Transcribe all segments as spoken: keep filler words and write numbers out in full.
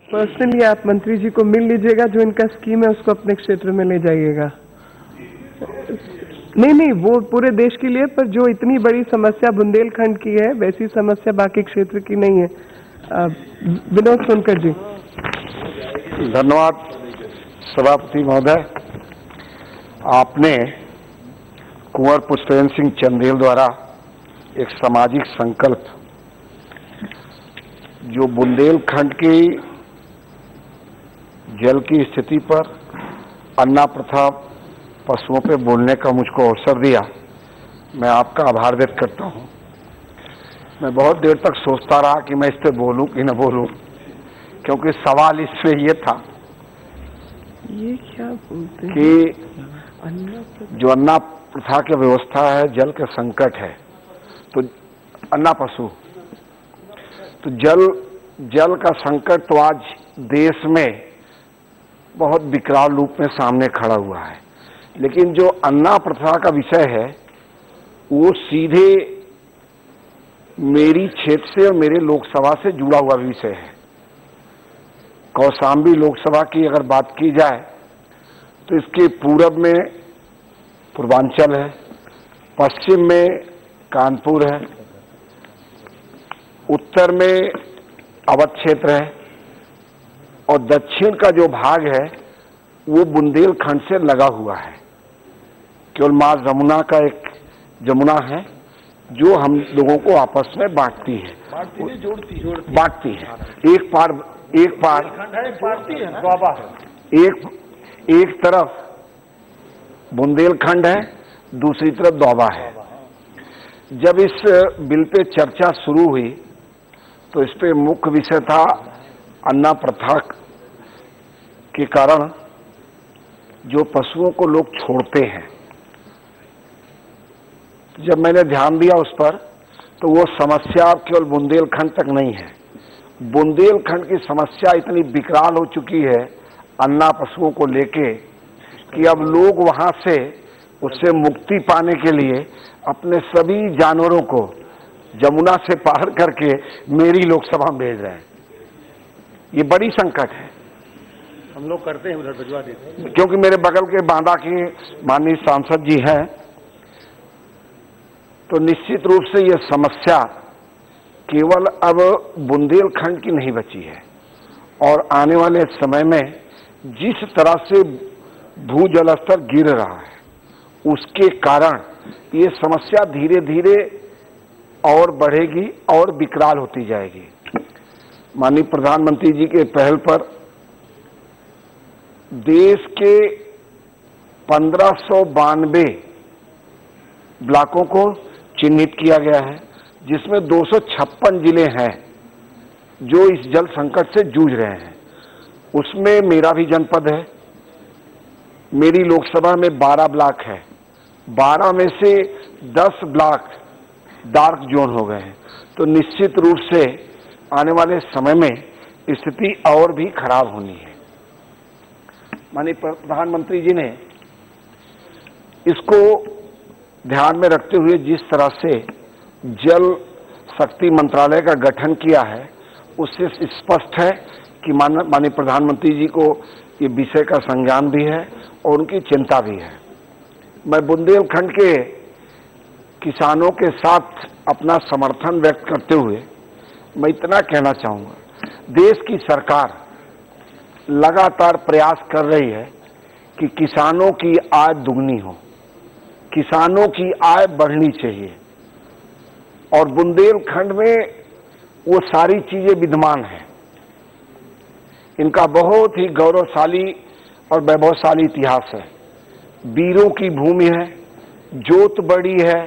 Personally आप मंत्री जी को मिल लीजिएगा, जो इनका स्कीम है उसको अपने क्षेत्र में ले जाइएगा। नहीं नहीं, वो पूरे देश के लिए, पर जो इतनी बड़ी समस्या बुंदेलखंड की है वैसी समस्या बाकी क्षेत्र की नहीं है। विनोद सोनकर जी। धन्यवाद सभापति महोदय। आपने कुंवर पुष्पेंद्र सिंह चंदेल द्वारा एक सामाजिक संकल्प जो बुंदेलखंड की जल की स्थिति पर, अन्ना प्रथा, पशुओं पे बोलने का मुझको अवसर दिया, मैं आपका आभार व्यक्त करता हूं। मैं बहुत देर तक सोचता रहा कि मैं इस पे बोलूं कि न बोलूं, क्योंकि सवाल इसमें ये था ये क्या बोलते हैं कि जो अन्ना प्रथा की व्यवस्था है, जल के संकट है, तो अन्ना पशु, तो जल जल का संकट तो आज देश में बहुत विकराल रूप में सामने खड़ा हुआ है। लेकिन जो अन्ना प्रथा का विषय है वो सीधे मेरी क्षेत्र से और मेरे लोकसभा से जुड़ा हुआ विषय है। कौशाम्बी लोकसभा की अगर बात की जाए तो इसके पूरब में पूर्वांचल है, पश्चिम में कानपुर है, उत्तर में अवध क्षेत्र है और दक्षिण का जो भाग है वो बुंदेलखंड से लगा हुआ है। केवल मां जमुना का एक जमुना है जो हम लोगों को आपस में बांटती है, जोड़ती जोड़ती बांटती है। एक पार एक पार एक एक तरफ बुंदेलखंड है, दूसरी तरफ दोबा है। जब इस बिल पे चर्चा शुरू हुई तो इस पे मुख्य विषय था अन्ना प्रथा के कारण जो पशुओं को लोग छोड़ते हैं। जब मैंने ध्यान दिया उस पर तो वो समस्या केवल बुंदेलखंड तक नहीं है। बुंदेलखंड की समस्या इतनी विकराल हो चुकी है अन्ना पशुओं को लेके कि अब लोग वहां से उससे मुक्ति पाने के लिए अपने सभी जानवरों को जमुना से पार करके मेरी लोकसभा में भेज रहे हैं। ये बड़ी संकट है। हम लोग करते हैं, उधर भिजवा देते हैं। क्योंकि मेरे बगल के बांदा के माननीय सांसद जी हैं, तो निश्चित रूप से ये समस्या केवल अब बुंदेलखंड की नहीं बची है और आने वाले समय में जिस तरह से भूजल स्तर गिर रहा है उसके कारण ये समस्या धीरे धीरे और बढ़ेगी और विकराल होती जाएगी। माननीय प्रधानमंत्री जी के पहल पर देश के पंद्रह सौ बानवे ब्लॉकों को चिन्हित किया गया है, जिसमें दो सौ छप्पन जिले हैं जो इस जल संकट से जूझ रहे हैं। उसमें मेरा भी जनपद है। मेरी लोकसभा में बारह ब्लॉक है, बारह में से दस ब्लॉक डार्क जोन हो गए हैं। तो निश्चित रूप से आने वाले समय में स्थिति और भी खराब होनी है। माननीय प्रधानमंत्री जी ने इसको ध्यान में रखते हुए जिस तरह से जल शक्ति मंत्रालय का गठन किया है उससे स्पष्ट है कि माननीय प्रधानमंत्री जी को ये विषय का संज्ञान भी है और उनकी चिंता भी है। मैं बुंदेलखंड के किसानों के साथ अपना समर्थन व्यक्त करते हुए मैं इतना कहना चाहूँगा, देश की सरकार लगातार प्रयास कर रही है कि किसानों की आय दुगनी हो, किसानों की आय बढ़नी चाहिए और बुंदेलखंड में वो सारी चीजें विद्यमान हैं। इनका बहुत ही गौरवशाली और वैभवशाली इतिहास है। वीरों की भूमि है, जोत बड़ी है।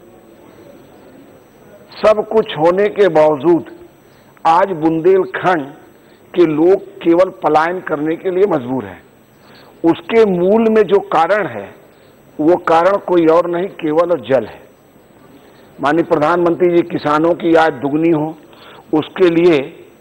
सब कुछ होने के बावजूद आज बुंदेलखंड के लोग केवल पलायन करने के लिए मजबूर हैं। उसके मूल में जो कारण है वो कारण कोई और नहीं, केवल जल है। माननीय प्रधानमंत्री जी किसानों की आय दुगनी हो उसके लिए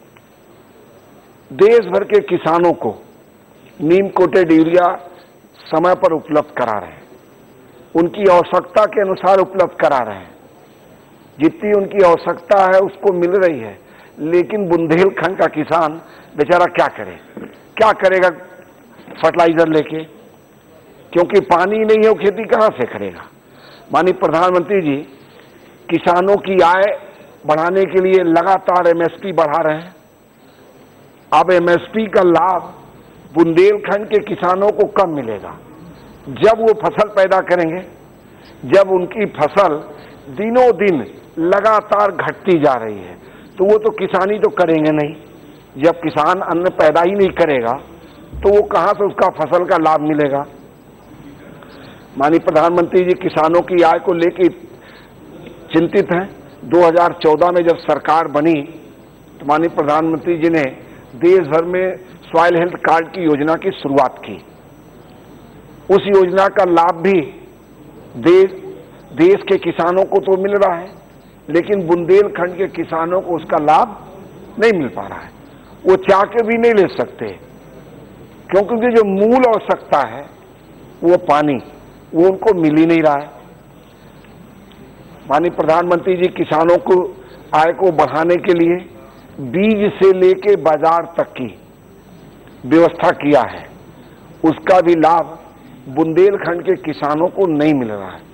देश भर के किसानों को नीम कोटेड यूरिया समय पर उपलब्ध करा रहे हैं, उनकी आवश्यकता के अनुसार उपलब्ध करा रहे हैं। जितनी उनकी आवश्यकता है उसको मिल रही है, लेकिन बुंदेलखंड का किसान बेचारा क्या करे, क्या करेगा फर्टिलाइजर लेके, क्योंकि पानी नहीं है, वो खेती कहां से करेगा। माननीय प्रधानमंत्री जी किसानों की आय बढ़ाने के लिए लगातार एमएसपी बढ़ा रहे हैं। अब एमएसपी का लाभ बुंदेलखंड के किसानों को कब मिलेगा? जब वो फसल पैदा करेंगे, जब उनकी फसल दिनों दिन लगातार घटती जा रही है, तो वो तो किसानी तो करेंगे नहीं। जब किसान अन्न पैदा ही नहीं करेगा तो वो कहां से उसका फसल का लाभ मिलेगा। माननीय प्रधानमंत्री जी किसानों की आय को लेकर चिंतित हैं। दो हज़ार चौदह में जब सरकार बनी तो माननीय प्रधानमंत्री जी ने देश भर में सॉइल हेल्थ कार्ड की योजना की शुरुआत की। उस योजना का लाभ भी देश देश के किसानों को तो मिल रहा है, लेकिन बुंदेलखंड के किसानों को उसका लाभ नहीं मिल पा रहा है। वो चाह के भी नहीं ले सकते, क्योंकि जो मूल आवश्यकता है वो पानी, वो उनको मिल ही नहीं रहा है। माननीय प्रधानमंत्री जी किसानों को आय को बढ़ाने के लिए बीज से लेके बाजार तक की व्यवस्था किया है, उसका भी लाभ बुंदेलखंड के किसानों को नहीं मिल रहा है।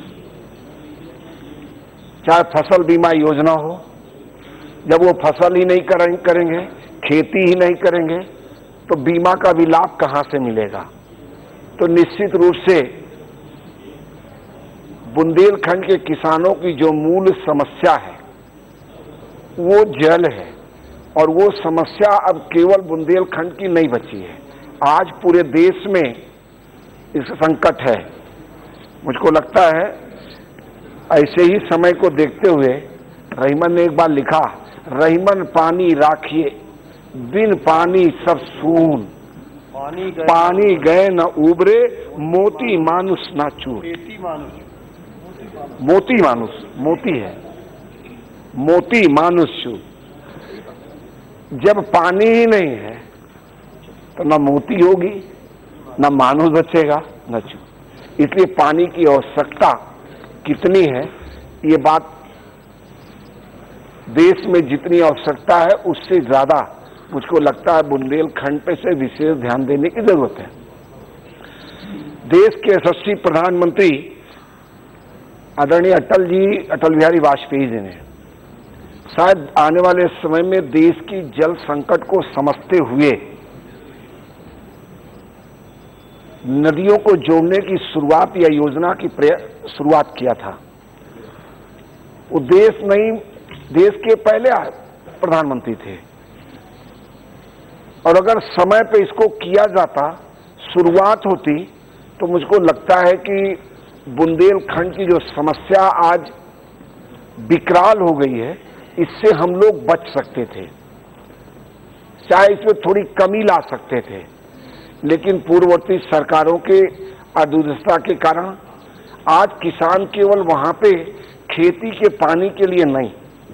चाहे फसल बीमा योजना हो, जब वो फसल ही नहीं करेंगे, खेती ही नहीं करेंगे, तो बीमा का भी लाभ कहां से मिलेगा। तो निश्चित रूप से बुंदेलखंड के किसानों की जो मूल समस्या है वो जल है, और वो समस्या अब केवल बुंदेलखंड की नहीं बची है, आज पूरे देश में इस संकट है। मुझको लगता है ऐसे ही समय को देखते हुए रहीमन ने एक बार लिखा, रहीमन पानी राखिए बिन पानी सब सून, पानी गए, पानी गए न उबरे मोती मानुष ना चूर। मोती मानुष, मोती है, मोती मानुष चूर। जब पानी ही नहीं है तो न मोती होगी, न मानुष बचेगा, न चूर। इसलिए पानी की आवश्यकता कितनी है, ये बात देश में जितनी आवश्यकता है उससे ज्यादा मुझको लगता है बुंदेलखंड पे से विशेष ध्यान देने की जरूरत है। देश के यशस्वी प्रधानमंत्री आदरणीय अटल जी, अटल बिहारी वाजपेयी जी ने शायद आने वाले समय में देश की जल संकट को समझते हुए नदियों को जोड़ने की शुरुआत या योजना की शुरुआत किया था। वो देश नहीं, देश के पहले प्रधानमंत्री थे, और अगर समय पे इसको किया जाता, शुरुआत होती, तो मुझको लगता है कि बुंदेलखंड की जो समस्या आज विकराल हो गई है, इससे हम लोग बच सकते थे, चाहे इसमें थोड़ी कमी ला सकते थे। लेकिन पूर्ववर्ती सरकारों के अदूरदर्शिता के कारण आज किसान केवल वहां पे खेती के पानी के लिए नहीं,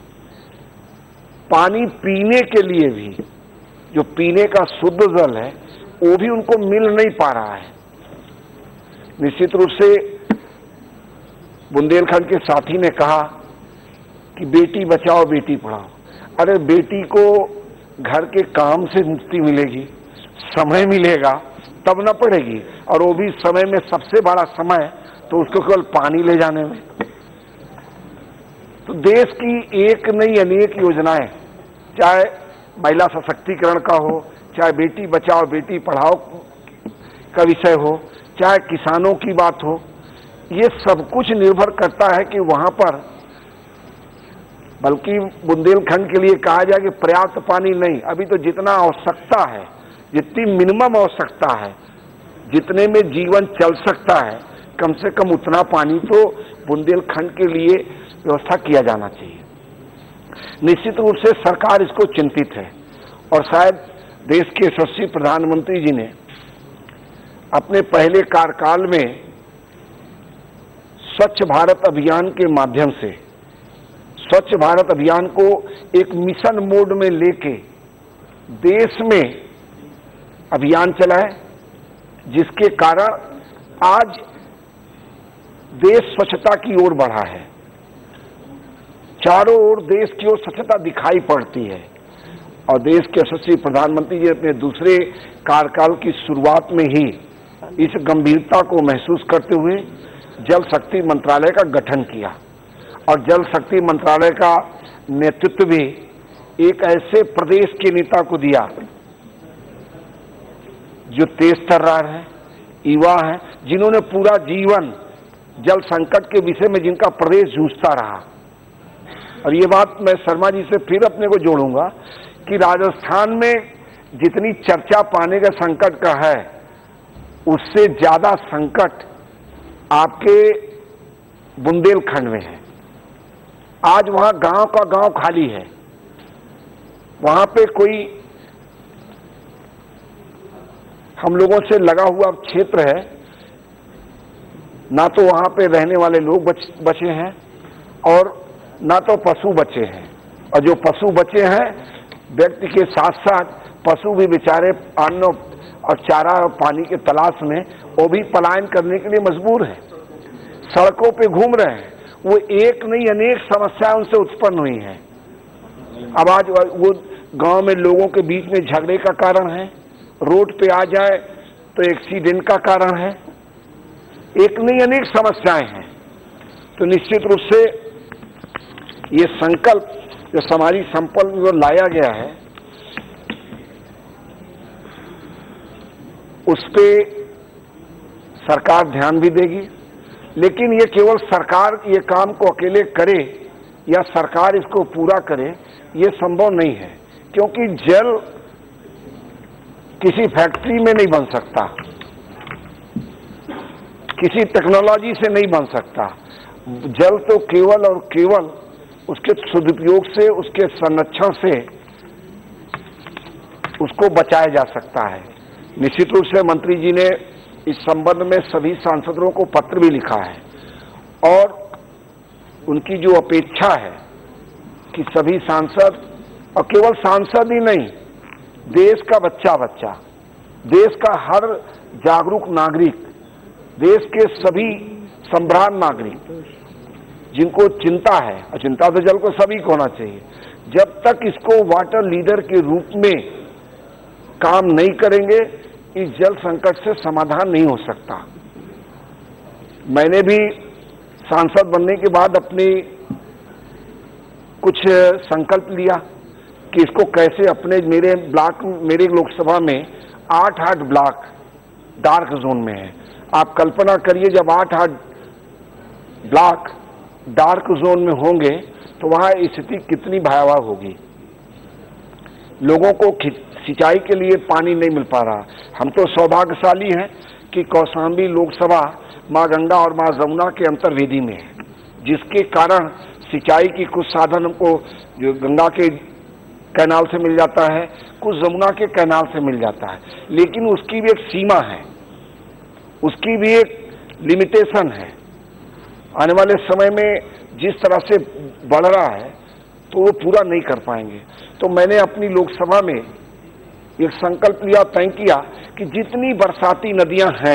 पानी पीने के लिए भी, जो पीने का शुद्ध जल है, वो भी उनको मिल नहीं पा रहा है। निश्चित रूप से बुंदेलखंड के साथी ने कहा कि बेटी बचाओ बेटी पढ़ाओ। अरे बेटी को घर के काम से मुक्ति मिलेगी, समय मिलेगा तब न पढ़ेगी, और वो भी समय में सबसे बड़ा समय तो उसको केवल पानी ले जाने में। तो देश की एक नहीं अनेक योजनाएं, चाहे महिला सशक्तिकरण का हो, चाहे बेटी बचाओ बेटी पढ़ाओ का विषय हो, चाहे किसानों की बात हो, ये सब कुछ निर्भर करता है कि वहां पर, बल्कि बुंदेलखंड के लिए कहा जाए कि पर्याप्त पानी नहीं, अभी तो जितना आवश्यकता है, जितनी मिनिमम आवश्यकता है, जितने में जीवन चल सकता है, कम से कम उतना पानी तो बुंदेलखंड के लिए व्यवस्था किया जाना चाहिए। निश्चित रूप से सरकार इसको चिंतित है, और शायद देश के यशस्वी प्रधानमंत्री जी ने अपने पहले कार्यकाल में स्वच्छ भारत अभियान के माध्यम से स्वच्छ भारत अभियान को एक मिशन मोड में लेके देश में अभियान चलाए, जिसके कारण आज देश स्वच्छता की ओर बढ़ा है। चारों ओर देश की ओर स्वच्छता दिखाई पड़ती है और देश के यशस्वी प्रधानमंत्री जी अपने दूसरे कार्यकाल की शुरुआत में ही इस गंभीरता को महसूस करते हुए जल शक्ति मंत्रालय का गठन किया और जल शक्ति मंत्रालय का नेतृत्व भी एक ऐसे प्रदेश के नेता को दिया जो तेज तर्रार है, युवा है, जिन्होंने पूरा जीवन जल संकट के विषय में जिनका प्रदेश जूझता रहा। और ये बात मैं शर्मा जी से फिर अपने को जोड़ूंगा कि राजस्थान में जितनी चर्चा पानी के संकट का है उससे ज्यादा संकट आपके बुंदेलखंड में है। आज वहां गांव का गांव खाली है, वहां पे कोई हम लोगों से लगा हुआ क्षेत्र है, ना तो वहां पे रहने वाले लोग बच, बचे हैं और ना तो पशु बचे हैं। और जो पशु बचे हैं व्यक्ति के साथ साथ पशु भी बेचारे अन्न और चारा और पानी के तलाश में वो भी पलायन करने के लिए मजबूर हैं, सड़कों पे घूम रहे हैं। वो एक नहीं अनेक समस्याएं उनसे उत्पन्न हुई हैं। अब आज वो गांव में लोगों के बीच में झगड़े का कारण है, रोड पे आ जाए तो एक्सीडेंट का कारण है, एक नहीं अनेक समस्याएं हैं। तो निश्चित रूप से ये संकल्प जो समाजी संकल्प जो लाया गया है उस पे सरकार ध्यान भी देगी, लेकिन ये केवल सरकार ये काम को अकेले करे या सरकार इसको पूरा करे ये संभव नहीं है, क्योंकि जल किसी फैक्ट्री में नहीं बन सकता, किसी टेक्नोलॉजी से नहीं बन सकता। जल तो केवल और केवल उसके सदुपयोग से, उसके संरक्षण से उसको बचाया जा सकता है। निश्चित रूप से मंत्री जी ने इस संबंध में सभी सांसदों को पत्र भी लिखा है और उनकी जो अपेक्षा है कि सभी सांसद, और केवल सांसद ही नहीं, देश का बच्चा बच्चा, देश का हर जागरूक नागरिक, देश के सभी संभ्रांत नागरिक जिनको चिंता है, और चिंता तो जल को सभी को होना चाहिए, जब तक इसको वाटर लीडर के रूप में काम नहीं करेंगे इस जल संकट से समाधान नहीं हो सकता। मैंने भी सांसद बनने के बाद अपनी कुछ संकल्प लिया कि इसको कैसे अपने मेरे ब्लॉक, मेरे लोकसभा में आठ आठ ब्लॉक डार्क जोन में है। आप कल्पना करिए जब आठ आठ ब्लॉक डार्क जोन में होंगे तो वहां स्थिति कितनी भयावह होगी। लोगों को सिंचाई के लिए पानी नहीं मिल पा रहा। हम तो सौभाग्यशाली हैं कि कौशाम्बी लोकसभा मां गंगा और मां जमुना के अंतर्वेदी में है, जिसके कारण सिंचाई की कुछ साधन हमको जो गंगा के कैनाल से मिल जाता है, कुछ जमुना के कैनाल से मिल जाता है, लेकिन उसकी भी एक सीमा है, उसकी भी एक लिमिटेशन है। आने वाले समय में जिस तरह से बढ़ रहा है तो वो पूरा नहीं कर पाएंगे। तो मैंने अपनी लोकसभा में एक संकल्प लिया, तय किया कि जितनी बरसाती नदियां हैं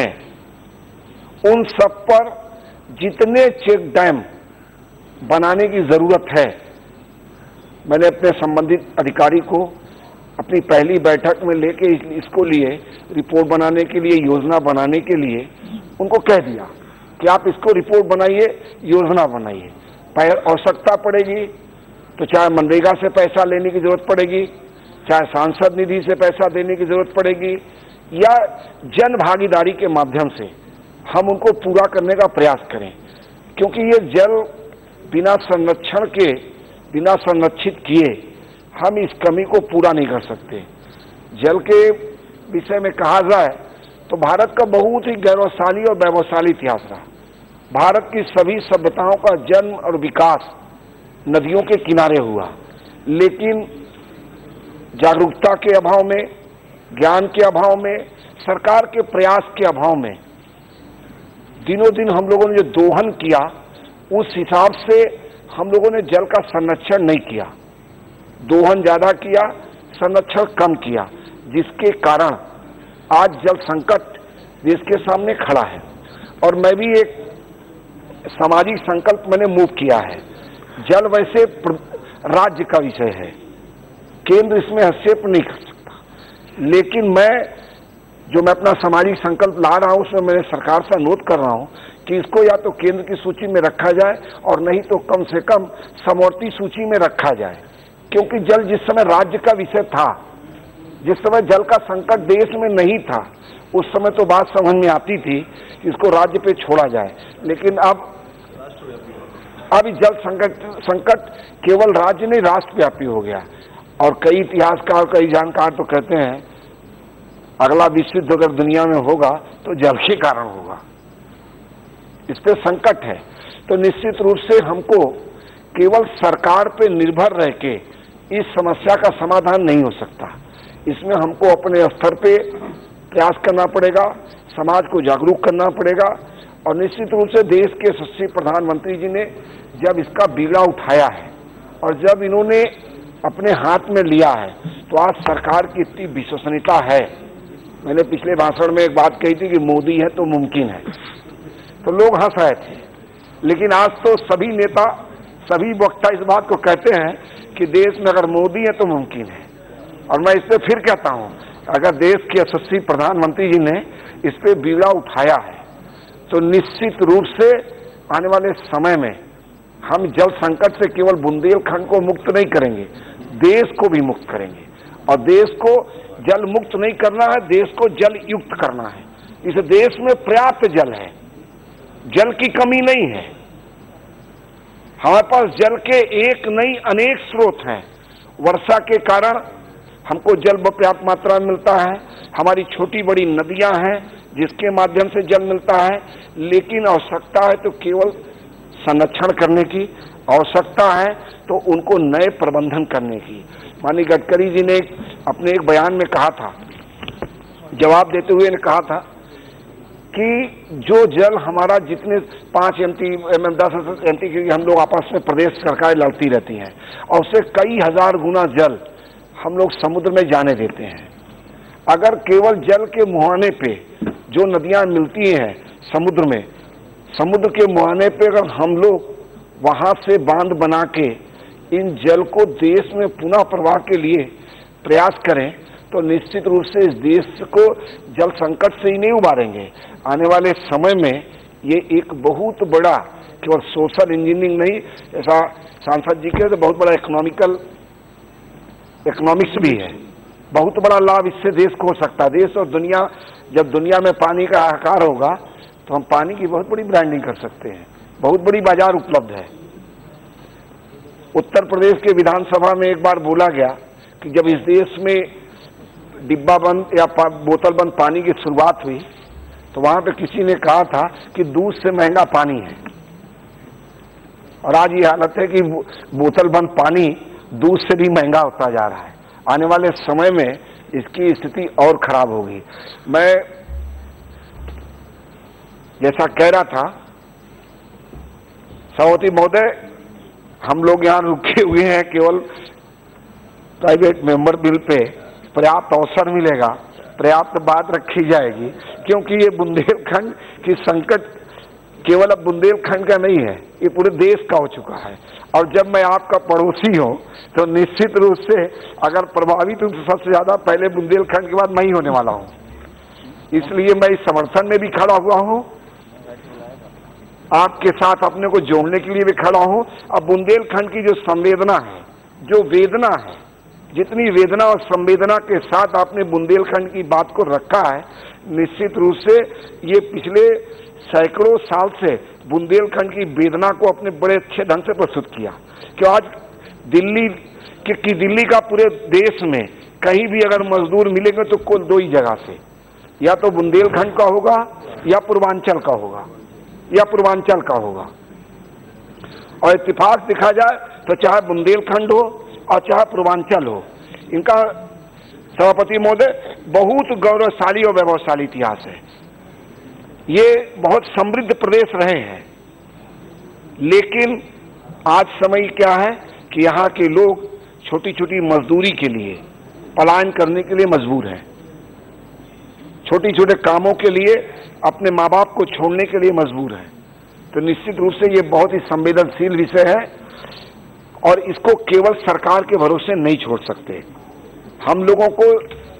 उन सब पर जितने चेक डैम बनाने की जरूरत है, मैंने अपने संबंधित अधिकारी को अपनी पहली बैठक में लेके इसको लिए रिपोर्ट बनाने के लिए, योजना बनाने के लिए उनको कह दिया कि आप इसको रिपोर्ट बनाइए, योजना बनाइए। आवश्यकता पड़ेगी तो चाहे मनरेगा से पैसा लेने की जरूरत पड़ेगी, चाहे सांसद निधि से पैसा देने की जरूरत पड़ेगी, या जन भागीदारी के माध्यम से हम उनको पूरा करने का प्रयास करें, क्योंकि ये जल बिना संरक्षण के, बिना संरक्षित किए हम इस कमी को पूरा नहीं कर सकते। जल के विषय में कहा जाए तो भारत का बहुत ही गौरवशाली और वैभवशाली इतिहास रहा। भारत की सभी सभ्यताओं का जन्म और विकास नदियों के किनारे हुआ, लेकिन जागरूकता के अभाव में, ज्ञान के अभाव में, सरकार के प्रयास के अभाव में दिनों दिन हम लोगों ने जो दोहन किया उस हिसाब से हम लोगों ने जल का संरक्षण नहीं किया। दोहन ज्यादा किया, संरक्षण कम किया, जिसके कारण आज जल संकट देश के सामने खड़ा है। और मैं भी एक सामाजिक संकल्प मैंने मूव किया है जल वैसे राज्य का विषय है, केंद्र इसमें हस्तक्षेप नहीं कर सकता। लेकिन मैं जो मैं अपना सामाजिक संकल्प ला रहा हूं उसमें मैं सरकार से अनुरोध कर रहा हूं कि इसको या तो केंद्र की सूची में रखा जाए और नहीं तो कम से कम समवर्ती सूची में रखा जाए, क्योंकि जल जिस समय राज्य का विषय था, जिस समय जल का संकट देश में नहीं था, उस समय तो बात समझ में आती थी कि इसको राज्य पे छोड़ा जाए। लेकिन अब अब जल संकट संकट केवल राज्य नहीं राष्ट्रव्यापी हो गया। और कई इतिहासकार, कई जानकार तो कहते हैं अगला विश्व युद्ध अगर दुनिया में होगा तो जल के कारण होगा, इस पे संकट है। तो निश्चित रूप से हमको केवल सरकार पे निर्भर रह के इस समस्या का समाधान नहीं हो सकता। इसमें हमको अपने स्तर पे प्रयास करना पड़ेगा, समाज को जागरूक करना पड़ेगा। और निश्चित रूप से देश के यशस्वी प्रधानमंत्री जी ने जब इसका बीड़ा उठाया है और जब इन्होंने अपने हाथ में लिया है तो आज सरकार की इतनी विश्वसनीयता है। मैंने पिछले भाषण में एक बात कही थी कि मोदी है तो मुमकिन है, तो लोग हंस रहे थे, लेकिन आज तो सभी नेता, सभी वक्ता इस बात को कहते हैं कि देश में अगर मोदी है तो मुमकिन है। और मैं इस पे फिर कहता हूं, अगर देश के यशस्वी प्रधानमंत्री जी ने इस पे बीड़ा उठाया है तो निश्चित रूप से आने वाले समय में हम जल संकट से केवल बुंदेलखंड को मुक्त नहीं करेंगे, देश को भी मुक्त करेंगे। और देश को जल मुक्त नहीं करना है, देश को जल युक्त करना है। इस देश में पर्याप्त जल है, जल की कमी नहीं है। हमारे पास जल के एक नहीं अनेक स्रोत हैं। वर्षा के कारण हमको जल पर्याप्त मात्रा में मिलता है, हमारी छोटी बड़ी नदियां हैं जिसके माध्यम से जल मिलता है। लेकिन आवश्यकता है तो केवल संरक्षण करने की, आवश्यकता है तो उनको नए प्रबंधन करने की। माननीय गडकरी जी ने अपने एक बयान में कहा था, जवाब देते हुए ने कहा था कि जो जल हमारा जितने पांच एम टी एम एम दस एम टी की हम लोग आपस में प्रदेश सरकारें लड़ती रहती हैं और उससे कई हजार गुना जल हम लोग समुद्र में जाने देते हैं। अगर केवल जल के मुहाने पे जो नदियां मिलती हैं समुद्र में, समुद्र के मुहाने पे अगर हम लोग वहां से बांध बना के इन जल को देश में पुनः प्रवाह के लिए प्रयास करें तो निश्चित रूप से इस देश को जल संकट से ही नहीं उबारेंगे। आने वाले समय में ये एक बहुत बड़ा केवल सोशल इंजीनियरिंग नहीं, ऐसा सांसद जी के तो बहुत बड़ा इकोनॉमिकल इकोनॉमिक्स भी है, बहुत बड़ा लाभ इससे देश को हो सकता है। देश और दुनिया, जब दुनिया में पानी का हाहाकार होगा तो हम पानी की बहुत बड़ी ब्रांडिंग कर सकते हैं, बहुत बड़ी बाजार उपलब्ध है। उत्तर प्रदेश के विधानसभा में एक बार बोला गया कि जब इस देश में डिब्बा बंद या बोतल बंद पानी की शुरुआत हुई तो वहां पे किसी ने कहा था कि दूध से महंगा पानी है, और आज ये हालत है कि बोतल बंद पानी दूध से भी महंगा होता जा रहा है। आने वाले समय में इसकी स्थिति और खराब होगी। मैं जैसा कह रहा था सभापति महोदय, हम लोग यहाँ रुके हुए हैं, केवल प्राइवेट मेंबर बिल पे पर्याप्त अवसर मिलेगा, पर्याप्त बात रखी जाएगी, क्योंकि ये बुंदेलखंड की संकट केवल अब बुंदेलखंड का नहीं है, ये पूरे देश का हो चुका है। और जब मैं आपका पड़ोसी हूं तो निश्चित रूप से अगर प्रभावित हूं तो सबसे ज्यादा पहले बुंदेलखंड के बाद मैं ही होने वाला हूं। इसलिए मैं इस समर्थन में भी खड़ा हुआ हूं, आपके साथ अपने को जोड़ने के लिए भी खड़ा हूं। अब बुंदेलखंड की जो संवेदना है, जो वेदना है, जितनी वेदना और संवेदना के साथ आपने बुंदेलखंड की बात को रखा है, निश्चित रूप से ये पिछले सैकड़ों साल से बुंदेलखंड की वेदना को अपने बड़े अच्छे ढंग से प्रस्तुत किया। कि आज दिल्ली कि, कि दिल्ली का पूरे देश में कहीं भी अगर मजदूर मिलेंगे तो कुल दो ही जगह से, या तो बुंदेलखंड का होगा या पूर्वांचल का होगा, या पूर्वांचल का होगा। और इत्तेफाक देखा जाए तो चाहे बुंदेलखंड हो और चाहे पूर्वांचल हो, इनका सभापति महोदय बहुत गौरवशाली और वैभवशाली इतिहास है। ये बहुत समृद्ध प्रदेश रहे हैं, लेकिन आज समय क्या है कि यहाँ के लोग छोटी छोटी मजदूरी के लिए पलायन करने के लिए मजबूर हैं, छोटी छोटे कामों के लिए अपने माँ बाप को छोड़ने के लिए मजबूर हैं। तो निश्चित रूप से ये बहुत ही संवेदनशील विषय है। और इसको केवल सरकार के भरोसे नहीं छोड़ सकते। हम लोगों को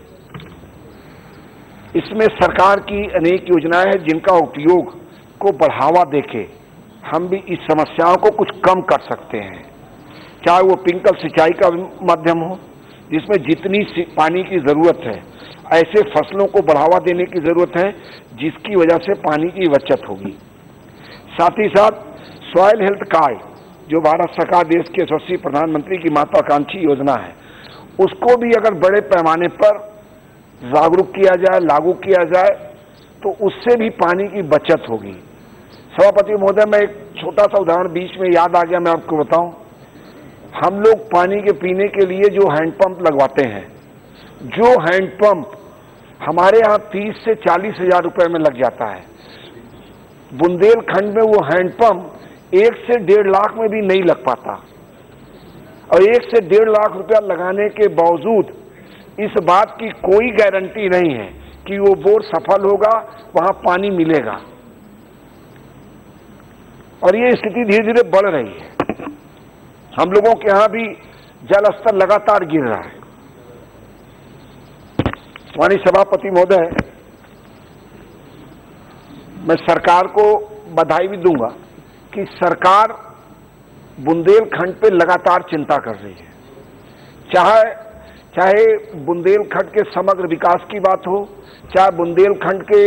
इसमें सरकार की अनेक योजनाएं हैं जिनका उपयोग को बढ़ावा देके हम भी इस समस्याओं को कुछ कम कर सकते हैं। चाहे वो पिंकल सिंचाई का माध्यम हो, जिसमें जितनी पानी की जरूरत है, ऐसे फसलों को बढ़ावा देने की जरूरत है जिसकी वजह से पानी की बचत होगी। साथ ही साथ सॉइल हेल्थ कार्ड, जो भारत सरकार देश के यशस्वी प्रधानमंत्री की महत्वाकांक्षी योजना है, उसको भी अगर बड़े पैमाने पर जागरूक किया जाए, लागू किया जाए, तो उससे भी पानी की बचत होगी। सभापति महोदय, मैं एक छोटा सा उदाहरण बीच में याद आ गया, मैं आपको बताऊं। हम लोग पानी के पीने के लिए जो हैंडपंप लगवाते हैं, जो हैंडपंप हमारे यहाँ तीस से चालीस हजार रुपए में लग जाता है, बुंदेलखंड में वो हैंडपंप एक से डेढ़ लाख में भी नहीं लग पाता। और एक से डेढ़ लाख रुपया लगाने के बावजूद इस बात की कोई गारंटी नहीं है कि वो बोर सफल होगा, वहां पानी मिलेगा। और ये स्थिति धीरे धीरे बढ़ रही है। हम लोगों के यहां भी जल स्तर लगातार गिर रहा है। माननीय सभापति महोदय, मैं सरकार को बधाई भी दूंगा कि सरकार बुंदेलखंड पे लगातार चिंता कर रही है। चाहे चाहे बुंदेलखंड के समग्र विकास की बात हो, चाहे बुंदेलखंड के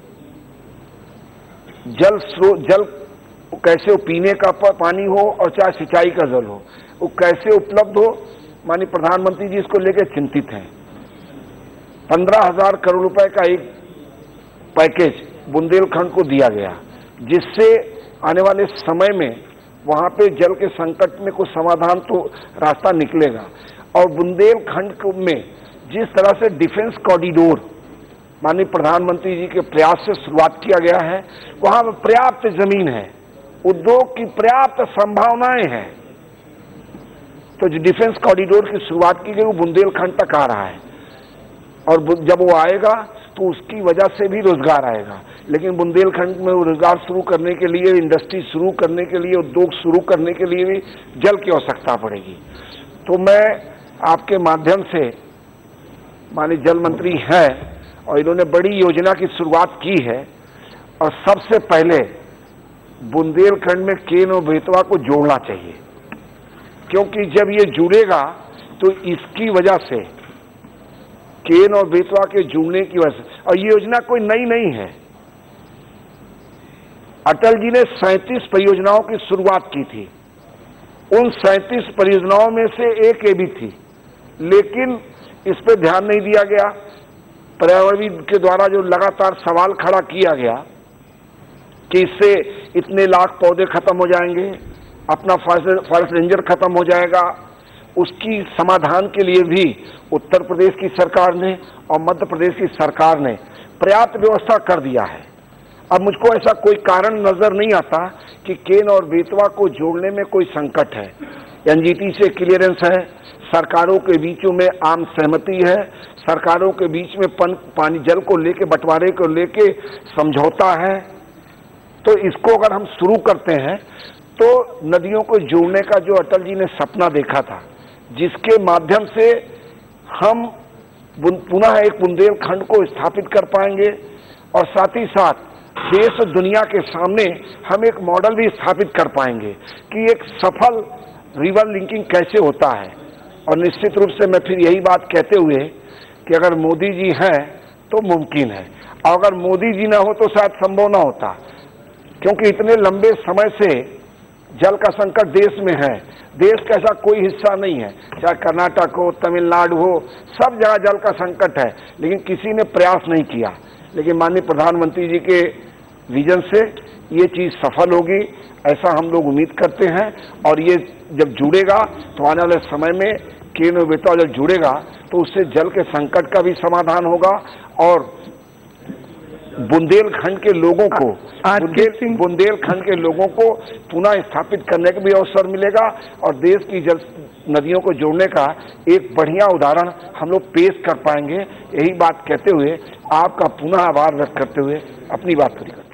जल स्रोत, जल कैसे पीने का पानी हो, और चाहे सिंचाई का जल हो, वो कैसे उपलब्ध हो, माननीय प्रधानमंत्री जी इसको लेकर चिंतित हैं। पंद्रह हजार करोड़ रुपए का एक पैकेज बुंदेलखंड को दिया गया, जिससे आने वाले समय में वहां पे जल के संकट में कुछ समाधान तो रास्ता निकलेगा। और बुंदेलखंड में जिस तरह से डिफेंस कॉरिडोर माननीय प्रधानमंत्री जी के प्रयास से शुरुआत किया गया है, वहां पर्याप्त जमीन है, उद्योग की पर्याप्त संभावनाएं हैं। तो जो डिफेंस कॉरिडोर की शुरुआत की गई वो बुंदेलखंड तक आ रहा है, और जब वो आएगा तो उसकी वजह से भी रोजगार आएगा। लेकिन बुंदेलखंड में रोजगार शुरू करने के लिए, इंडस्ट्री शुरू करने के लिए, उद्योग शुरू करने के लिए भी जल की आवश्यकता पड़ेगी। तो मैं आपके माध्यम से, माननीय जल मंत्री हैं और इन्होंने बड़ी योजना की शुरुआत की है, और सबसे पहले बुंदेलखंड में केन और बेतवा को जोड़ना चाहिए, क्योंकि जब ये जुड़ेगा तो इसकी वजह से केन और बेतवा के जुड़ने की वजह से, और ये योजना कोई नई नहीं है। अटल जी ने सैंतीस परियोजनाओं की शुरुआत की थी। उन सैंतीस परियोजनाओं में से एक ये भी थी, लेकिन इस पर ध्यान नहीं दिया गया। पर्यावरणविद के द्वारा जो लगातार सवाल खड़ा किया गया कि इससे इतने लाख पौधे खत्म हो जाएंगे, अपना फॉरेस्ट रेंजर खत्म हो जाएगा, उसकी समाधान के लिए भी उत्तर प्रदेश की सरकार ने और मध्य प्रदेश की सरकार ने पर्याप्त व्यवस्था कर दिया है। अब मुझको ऐसा कोई कारण नजर नहीं आता कि केन और बेतवा को जोड़ने में कोई संकट है। एनजीटी से क्लियरेंस है, सरकारों के बीचों में आम सहमति है, सरकारों के बीच में पन, पानी जल को लेके, बंटवारे को लेके समझौता है। तो इसको अगर हम शुरू करते हैं तो नदियों को जोड़ने का जो अटल जी ने सपना देखा था, जिसके माध्यम से हम पुनः एक बुंदेलखंड को स्थापित कर पाएंगे, और साथ ही साथ देश और दुनिया के सामने हम एक मॉडल भी स्थापित कर पाएंगे कि एक सफल रिवर लिंकिंग कैसे होता है। और निश्चित रूप से मैं फिर यही बात कहते हुए कि अगर मोदी जी हैं तो मुमकिन है, और अगर मोदी जी ना हो तो शायद संभव ना होता, क्योंकि इतने लंबे समय से जल का संकट देश में है। देश का ऐसा कोई हिस्सा नहीं है, चाहे कर्नाटक हो, तमिलनाडु हो, सब जगह जल का संकट है, लेकिन किसी ने प्रयास नहीं किया। लेकिन माननीय प्रधानमंत्री जी के विजन से ये चीज सफल होगी, ऐसा हम लोग उम्मीद करते हैं। और ये जब जुड़ेगा तो आने वाले समय में केन और बेतवा जब जुड़ेगा तो उससे जल के संकट का भी समाधान होगा, और बुंदेलखंड के लोगों को बुंदेल बुंदेलखंड के लोगों को पुनः स्थापित करने का भी अवसर मिलेगा, और देश की जल नदियों को जोड़ने का एक बढ़िया उदाहरण हम लोग पेश कर पाएंगे। यही बात कहते हुए आपका पुनः आभार व्यक्त करते हुए अपनी बात पूरी करते हैं।